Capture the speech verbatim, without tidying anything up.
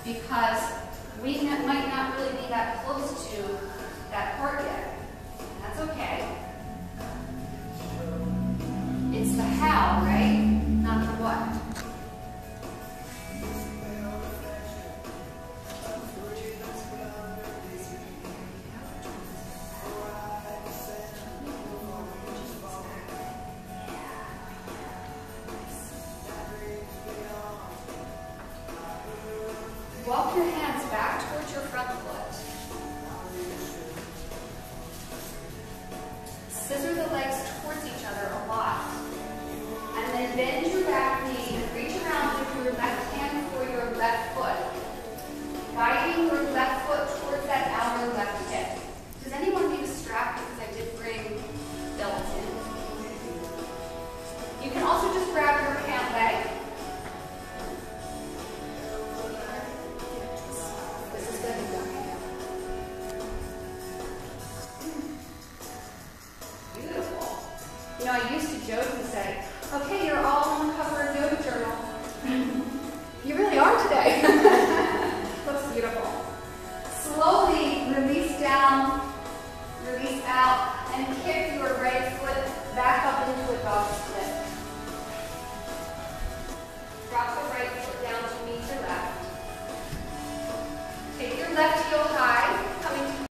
because we not, might not really be that close to that part yet. That's okay. It's the how, right? Not the what. Walk your hands back towards your front foot. Scissor the legs towards each other a lot. And then bend